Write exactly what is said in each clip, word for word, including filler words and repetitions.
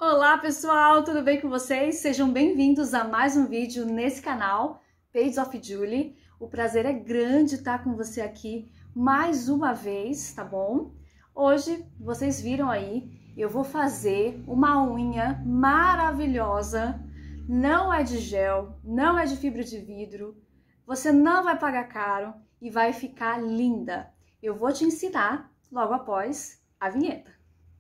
Olá pessoal, tudo bem com vocês? Sejam bem-vindos a mais um vídeo nesse canal, Pages of Julie. O prazer é grande estar com você aqui mais uma vez, tá bom? Hoje, vocês viram aí, eu vou fazer uma unha maravilhosa. Não é de gel, não é de fibra de vidro, você não vai pagar caro e vai ficar linda. Eu vou te ensinar logo após a vinheta.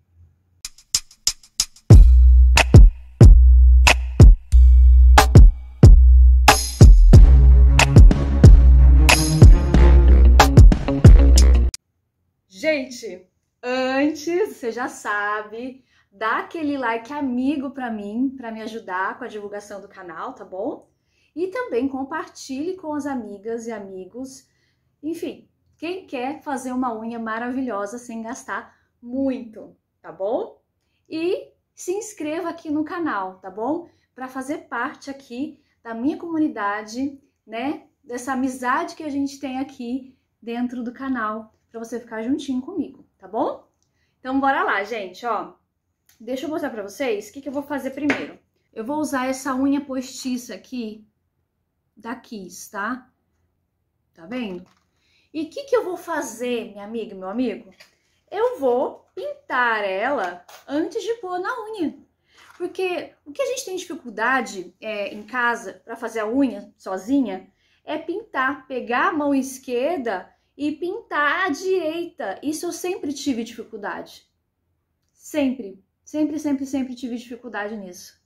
Gente, antes, você já sabe, dá aquele like amigo pra mim, pra me ajudar com a divulgação do canal, tá bom? E também compartilhe com as amigas e amigos, enfim, quem quer fazer uma unha maravilhosa sem gastar muito, tá bom? E se inscreva aqui no canal, tá bom? Pra fazer parte aqui da minha comunidade, né? Dessa amizade que a gente tem aqui dentro do canal, para você ficar juntinho comigo, tá bom? Então, bora lá, gente, ó. Deixa eu mostrar para vocês o que, que eu vou fazer primeiro. Eu vou usar essa unha postiça aqui da Kiss, tá? Tá vendo? E o que, que eu vou fazer, minha amiga e meu amigo? Eu vou pintar ela antes de pôr na unha. Porque o que a gente tem dificuldade é, em casa para fazer a unha sozinha é pintar, pegar a mão esquerda e pintar à direita. Isso eu sempre tive dificuldade. Sempre, sempre, sempre, sempre tive dificuldade nisso.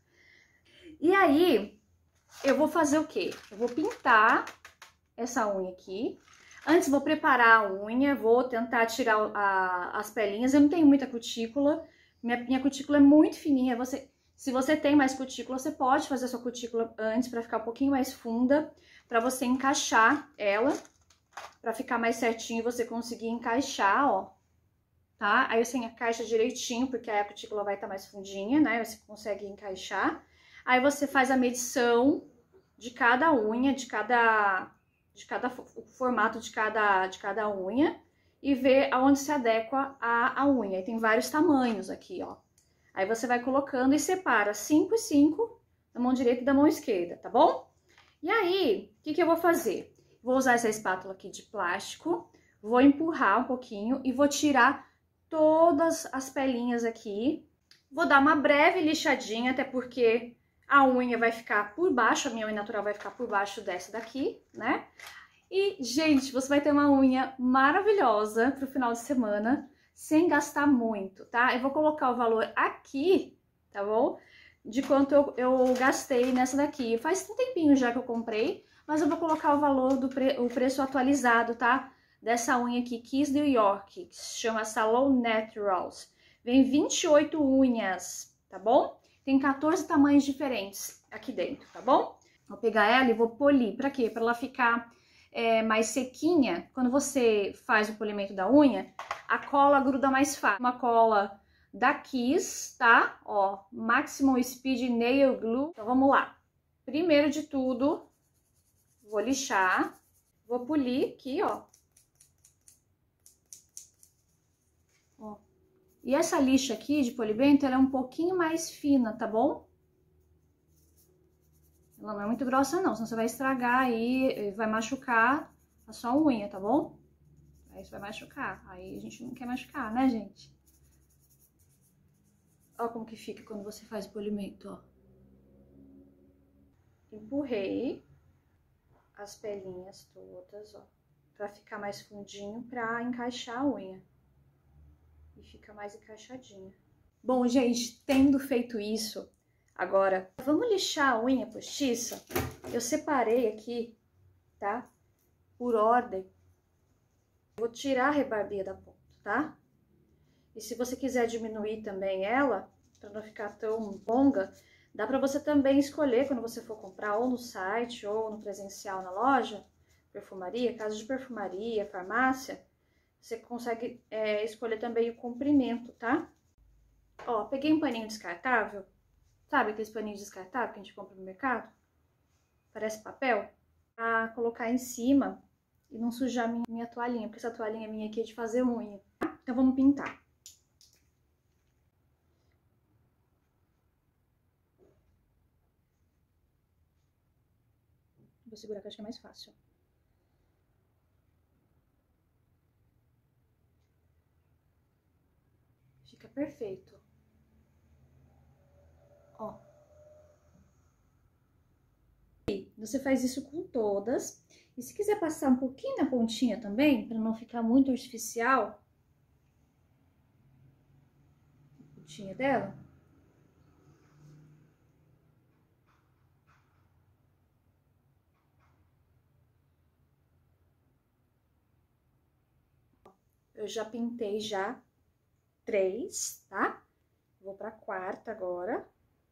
E aí, eu vou fazer o quê? Eu vou pintar essa unha aqui. Antes vou preparar a unha, vou tentar tirar a, as pelinhas. Eu não tenho muita cutícula, minha, minha cutícula é muito fininha. Você, se você tem mais cutícula, você pode fazer a sua cutícula antes para ficar um pouquinho mais funda, para você encaixar ela. Pra ficar mais certinho e você conseguir encaixar, ó, tá? Aí você encaixa direitinho, porque aí a cutícula vai estar mais fundinha, né? Você consegue encaixar. Aí você faz a medição de cada unha, de cada, de cada o formato de cada, de cada unha e vê aonde se adequa a, a unha. E tem vários tamanhos aqui, ó. Aí você vai colocando e separa cinco e cinco da mão direita e da mão esquerda, tá bom? E aí, o que que eu vou fazer? Vou usar essa espátula aqui de plástico, vou empurrar um pouquinho e vou tirar todas as pelinhas aqui. Vou dar uma breve lixadinha, até porque a unha vai ficar por baixo, a minha unha natural vai ficar por baixo dessa daqui, né? E, gente, você vai ter uma unha maravilhosa pro final de semana, sem gastar muito, tá? Eu vou colocar o valor aqui, tá bom? De quanto eu, eu gastei nessa daqui. Faz um tempinho já que eu comprei, mas eu vou colocar o valor do pre... o preço atualizado, tá? Dessa unha aqui, Kiss New York, que se chama Salon Naturals. Vem vinte e oito unhas, tá bom? Tem quatorze tamanhos diferentes aqui dentro, tá bom? Vou pegar ela e vou polir. Pra quê? Pra ela ficar é, mais sequinha. Quando você faz o polimento da unha, a cola gruda mais fácil. Uma cola da Kiss, tá? Ó, Maximum Speed Nail Glue. Então, vamos lá. Primeiro de tudo, vou lixar, vou polir aqui, ó. Ó. E essa lixa aqui de polimento, ela é um pouquinho mais fina, tá bom? Ela não é muito grossa não, senão você vai estragar aí, vai machucar a sua unha, tá bom? Aí você vai machucar, aí a gente não quer machucar, né, gente? Ó como que fica quando você faz o polimento, ó. Empurrei as pelinhas todas, ó, pra ficar mais fundinho, pra encaixar a unha. E fica mais encaixadinha. Bom, gente, tendo feito isso, agora, vamos lixar a unha postiça? Eu separei aqui, tá? Por ordem. Vou tirar a rebarbinha da ponta, tá? E se você quiser diminuir também ela, pra não ficar tão longa, dá pra você também escolher, quando você for comprar, ou no site, ou no presencial na loja, perfumaria, casa de perfumaria, farmácia, você consegue é, escolher também o comprimento, tá? Ó, peguei um paninho descartável, sabe aqueles paninhos descartáveis que a gente compra no mercado? Parece papel. Pra colocar em cima e não sujar minha, minha toalhinha, porque essa toalhinha minha aqui é de fazer unha, tá? Então vamos pintar. Vou segurar que eu acho que é mais fácil. Fica perfeito. Ó. Você faz isso com todas. E se quiser passar um pouquinho na pontinha também, para não ficar muito artificial, a pontinha dela. Eu já pintei já três, tá? Vou pra quarta agora.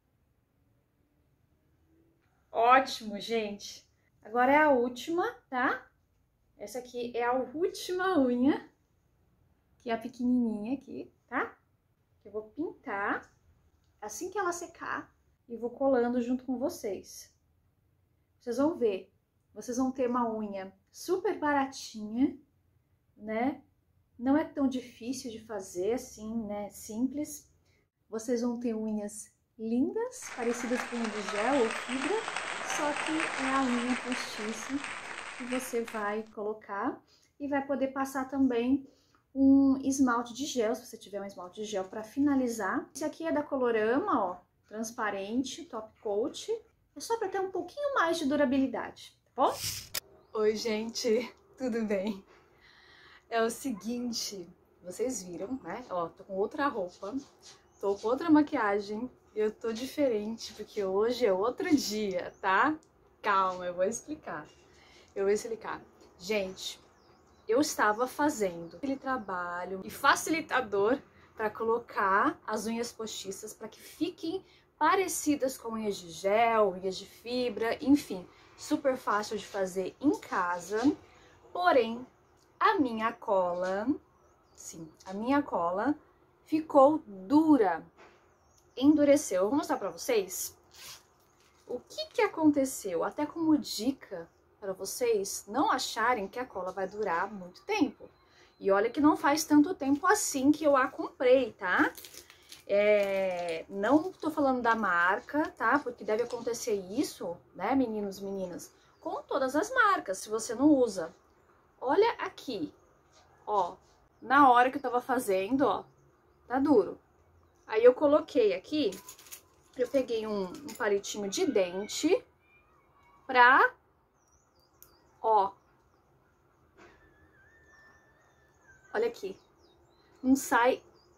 Ótimo, gente! Agora é a última, tá? Essa aqui é a última unha, que é a pequenininha aqui, tá? Eu vou pintar assim que ela secar e vou colando junto com vocês. Vocês vão ver, vocês vão ter uma unha super baratinha, né? Não é tão difícil de fazer assim, né? Simples. Vocês vão ter unhas lindas, parecidas com unha de gel ou fibra, só que é a unha postiça que você vai colocar e vai poder passar também um esmalte de gel, se você tiver um esmalte de gel para finalizar. Esse aqui é da Colorama, ó, transparente, top coat. É só para ter um pouquinho mais de durabilidade, tá bom? Oi, gente, tudo bem? É o seguinte, vocês viram, né? Ó, tô com outra roupa, tô com outra maquiagem e eu tô diferente porque hoje é outro dia, tá? Calma, eu vou explicar. Eu vou explicar. Gente, eu estava fazendo aquele trabalho e facilitador para colocar as unhas postiças para que fiquem parecidas com unhas de gel, unhas de fibra, enfim, super fácil de fazer em casa. Porém, a minha cola, sim, a minha cola ficou dura, endureceu. Eu vou mostrar para vocês o que que aconteceu, até como dica para vocês não acharem que a cola vai durar muito tempo. E olha que não faz tanto tempo assim que eu a comprei, tá? É, não tô falando da marca, tá? Porque deve acontecer isso, né, meninos e meninas, com todas as marcas, se você não usa. Olha aqui, ó, na hora que eu tava fazendo, ó, tá duro. Aí eu coloquei aqui, eu peguei um, um palitinho de dente pra, ó, olha aqui, não sai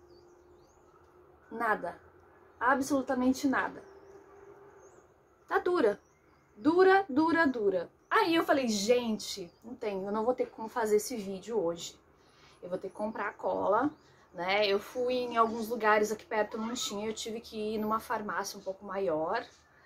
nada, absolutamente nada. Tá dura, dura, dura, dura. Aí eu falei, gente, não tem, eu não vou ter como fazer esse vídeo hoje. Eu vou ter que comprar cola, né? Eu fui em alguns lugares aqui perto, não tinha, eu tive que ir numa farmácia um pouco maior.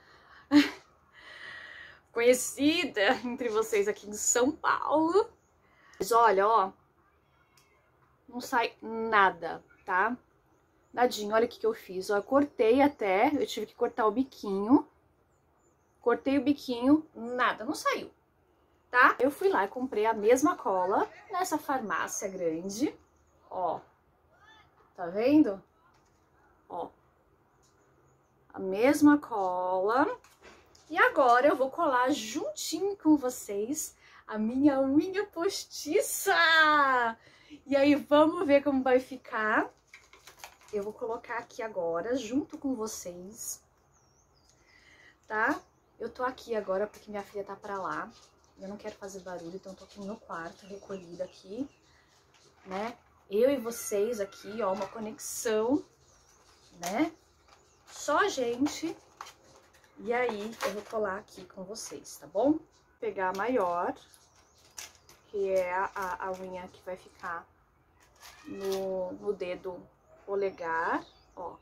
Conhecida entre vocês aqui em São Paulo. Mas olha, ó, não sai nada, tá? Nadinho, olha o que que eu fiz, ó, eu cortei até, eu tive que cortar o biquinho. Cortei o biquinho, nada, não saiu, tá? Eu fui lá e comprei a mesma cola nessa farmácia grande, ó, tá vendo? Ó, a mesma cola. E agora eu vou colar juntinho com vocês a minha unha postiça. E aí, vamos ver como vai ficar. Eu vou colocar aqui agora, junto com vocês, tá? Eu tô aqui agora porque minha filha tá pra lá. Eu não quero fazer barulho, então eu tô aqui no meu quarto, recolhida aqui, né? Eu e vocês aqui, ó, uma conexão, né? Só a gente. E aí, eu vou colar aqui com vocês, tá bom? Vou pegar a maior, que é a, a, a unha que vai ficar no, no dedo polegar, ó.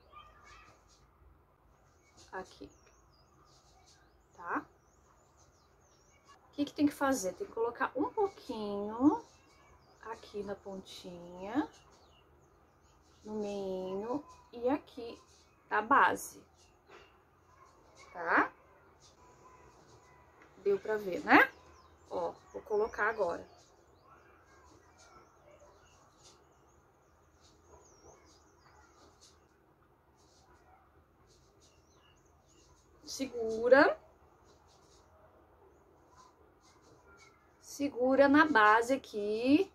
Aqui. Tá? O que que tem que fazer? Tem que colocar um pouquinho aqui na pontinha, no meinho e aqui a base, tá? Deu pra ver, né? Ó, vou colocar agora. Segura. Segura na base aqui.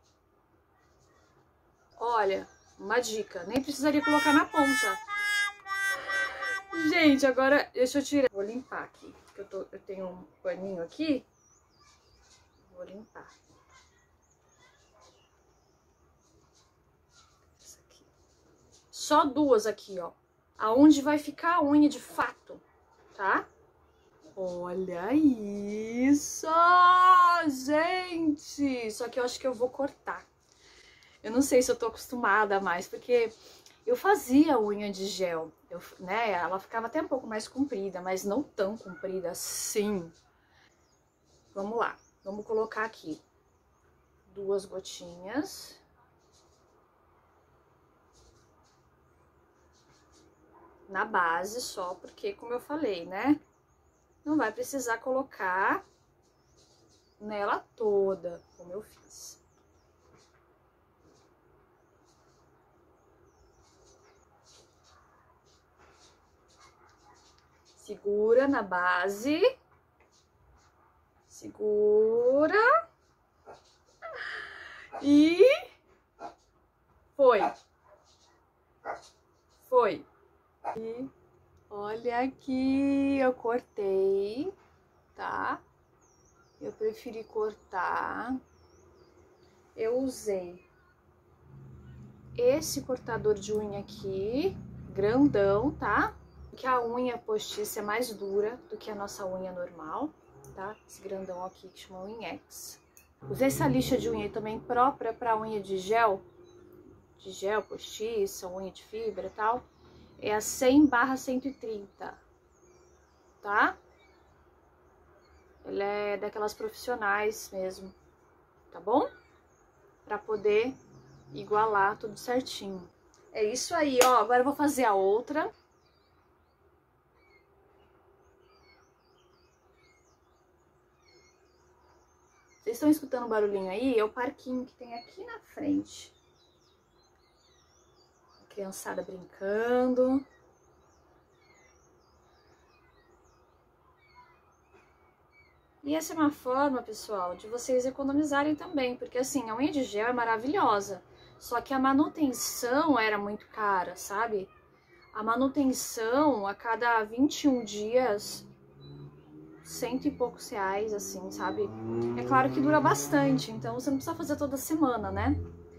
Olha, uma dica, nem precisaria colocar na ponta. Gente, agora deixa eu tirar. Vou limpar aqui, porque eu, tô, eu tenho um paninho aqui. Vou limpar. Essa aqui. Só duas aqui, ó. Aonde vai ficar a unha de fato, tá? Olha isso, gente! Só que eu acho que eu vou cortar. Eu não sei se eu tô acostumada mais, porque eu fazia unha de gel, eu, né? Ela ficava até um pouco mais comprida, mas não tão comprida assim. Vamos lá, vamos colocar aqui duas gotinhas. Na base só, porque como eu falei, né? Não vai precisar colocar nela toda, como eu fiz. Segura na base. Segura. E foi. Foi. E olha aqui, eu cortei, tá? Eu preferi cortar. Eu usei esse cortador de unha aqui, grandão, tá? Porque a unha postiça é mais dura do que a nossa unha normal, tá? Esse grandão aqui que chama Winx. Usei essa lixa de unha também própria para unha de gel, de gel postiça, unha de fibra e tal. É a cem barra cento e trinta, tá? Ela é daquelas profissionais mesmo, tá bom? Pra poder igualar tudo certinho. É isso aí, ó. Agora eu vou fazer a outra. Vocês estão escutando o barulhinho aí? É o parquinho que tem aqui na frente. A criançada brincando. E essa é uma forma, pessoal, de vocês economizarem também, porque assim, a unha de gel é maravilhosa, só que a manutenção era muito cara, sabe? A manutenção a cada vinte e um dias, cento e poucos reais, assim, sabe? É claro que dura bastante, então você não precisa fazer toda semana, né?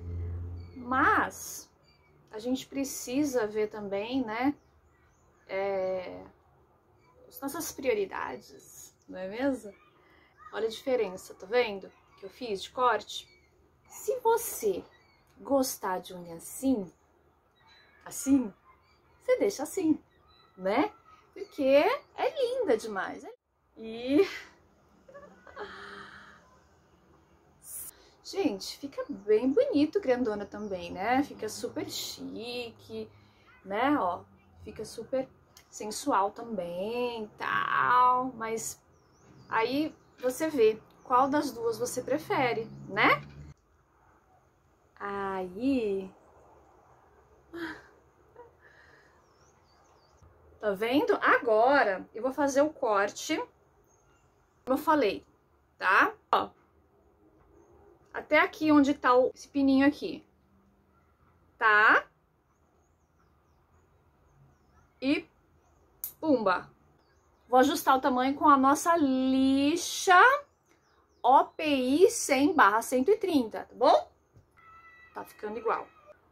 Mas a gente precisa ver também, né, é, as nossas prioridades, não é mesmo? Olha a diferença, tá vendo? Que eu fiz de corte. Se você gostar de unha assim, assim, você deixa assim, né? Porque é linda demais. E... gente, fica bem bonito grandona também, né? Fica super chique, né? Ó, fica super sensual também, tal. Mas aí... você vê qual das duas você prefere, né? Aí... tá vendo? Agora eu vou fazer o corte, como eu falei, tá? Ó, até aqui onde tá o, esse pininho aqui, tá? E pumba! Vou ajustar o tamanho com a nossa lixa O P I cem barra cento e trinta, tá bom? Tá ficando igual.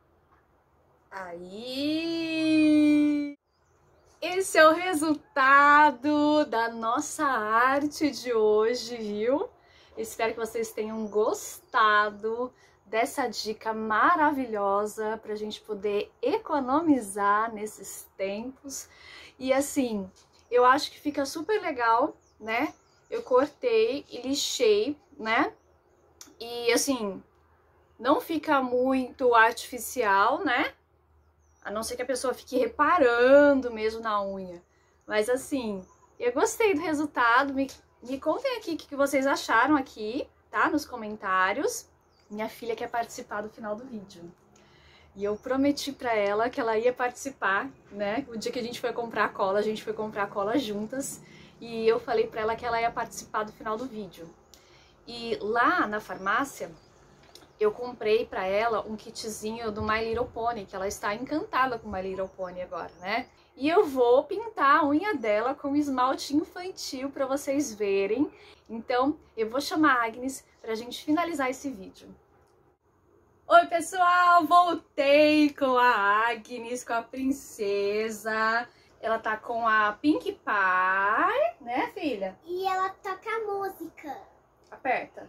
Aí... esse é o resultado da nossa arte de hoje, viu? Espero que vocês tenham gostado dessa dica maravilhosa pra gente poder economizar nesses tempos. E assim... eu acho que fica super legal, né? Eu cortei e lixei, né? E assim, não fica muito artificial, né? A não ser que a pessoa fique reparando mesmo na unha. Mas assim, eu gostei do resultado. Me, me contem aqui o que vocês acharam aqui, tá? Nos comentários. Minha filha quer participar do final do vídeo. E eu prometi pra ela que ela ia participar, né? O dia que a gente foi comprar cola, a gente foi comprar cola juntas. E eu falei pra ela que ela ia participar do final do vídeo. E lá na farmácia, eu comprei pra ela um kitzinho do My Little Pony, que ela está encantada com My Little Pony agora, né? E eu vou pintar a unha dela com esmalte infantil pra vocês verem. Então, eu vou chamar a Agnes pra gente finalizar esse vídeo. Oi, pessoal! Voltei com a Agnes, com a princesa. Ela tá com a Pinkie Pie, né, filha? E ela toca a música. Aperta.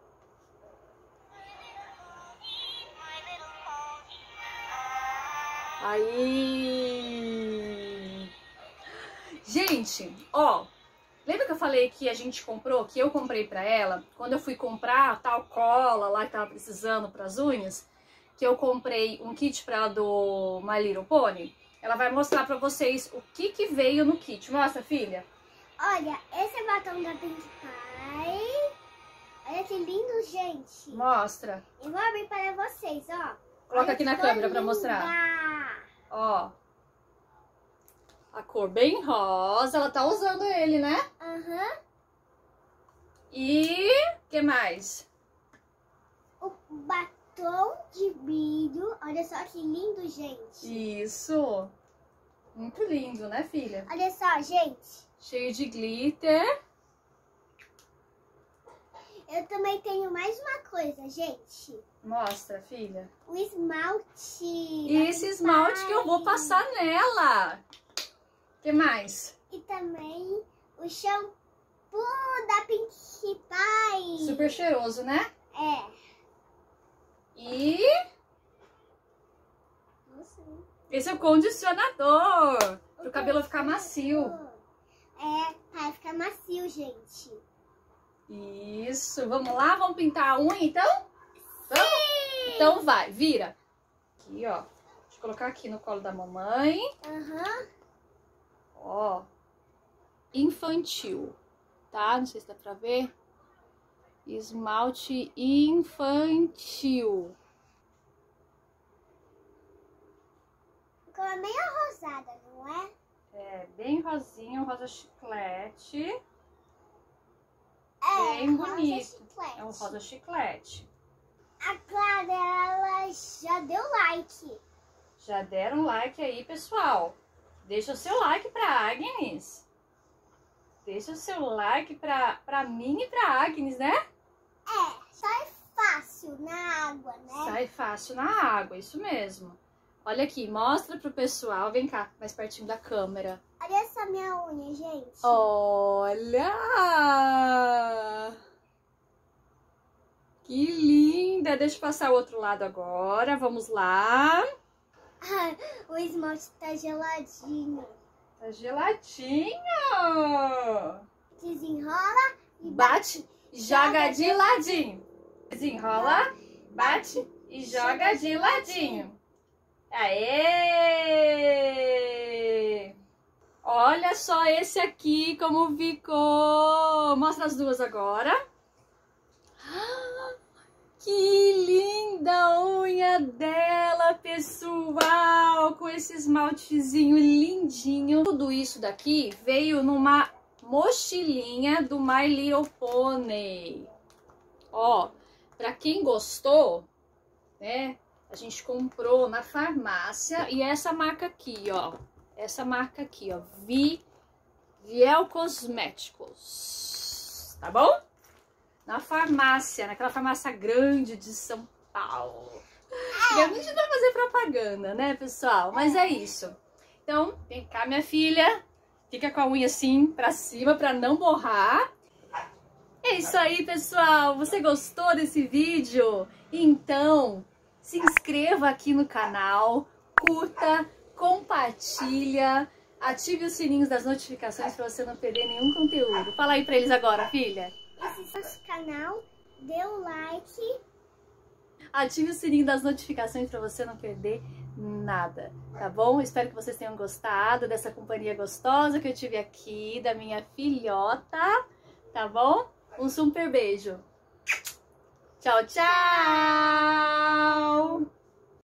Aí... Gente, ó, lembra que eu falei que a gente comprou, que eu comprei pra ela? Quando eu fui comprar tal cola lá que tava precisando pras unhas, que eu comprei um kit pra ela do My Little Pony. Ela vai mostrar pra vocês o que que veio no kit. Mostra, filha. Olha, esse é o batom da Pinkie Pie. Olha que lindo, gente. Mostra. Eu vou abrir para vocês, ó. Coloca Olha aqui na que câmera pra linda. mostrar. Ó. A cor bem rosa. Ela tá usando ele, né? Aham. Uhum. E... o que mais? O batom de vidro. Olha só que lindo, gente. Isso. Muito lindo, né, filha? Olha só, gente. Cheio de glitter. Eu também tenho mais uma coisa, gente. Mostra, filha. O esmalte. E esse esmalte que eu vou passar nela. O que mais? E também o shampoo da Pinkie Pie. Super cheiroso, né? É. E... Nossa. esse é o condicionador. Para o cabelo ficar macio. É, para ficar macio, gente. Isso. Vamos lá? Vamos pintar a unha, então? Vamos? Sim! Então vai, vira. Aqui, ó. Deixa eu colocar aqui no colo da mamãe. Aham. Uhum. Ó. Infantil. Tá? Não sei se dá pra ver. Esmalte infantil. Ficou meio rosada, não é? É, bem rosinho, rosa chiclete. É, bem rosa bonito. Chiclete. É um rosa chiclete. A Clara, ela já deu like. Já deram like aí, pessoal? Deixa o seu like pra Agnes. Deixa o seu like pra, pra mim e pra Agnes, né? É, sai fácil na água, né? Sai fácil na água, isso mesmo. Olha aqui, mostra pro pessoal. Vem cá, mais pertinho da câmera. Olha essa minha unha, gente. Olha! Que linda! Deixa eu passar o outro lado agora. Vamos lá. O esmalte tá geladinho. Tá geladinho! Desenrola e Bate, joga de ladinho. Desenrola, bate e joga de ladinho. Aê! Olha só esse aqui como ficou. Mostra as duas agora. Que linda a unha dela, pessoal! Com esse esmaltezinho lindinho. Tudo isso daqui veio numa mochilinha do My Little Pony. Ó, pra quem gostou, né? A gente comprou na farmácia e essa marca aqui, ó. Essa marca aqui, ó. Vi, Viel Cosméticos. Tá bom? Na farmácia, naquela farmácia grande de São Paulo. E a gente vai fazer propaganda, né, pessoal? Mas é isso. Então, vem cá, minha filha. Fica com a unha assim pra cima pra não borrar. É isso aí, pessoal. Você gostou desse vídeo? Então, se inscreva aqui no canal, curta, compartilha, ative os sininhos das notificações para você não perder nenhum conteúdo. Fala aí pra eles agora, filha. Esse nosso canal, dê o like. Ative o sininho das notificações para você não perder nada, tá bom? Espero que vocês tenham gostado dessa companhia gostosa que eu tive aqui, da minha filhota, tá bom? Um super beijo. Tchau, tchau!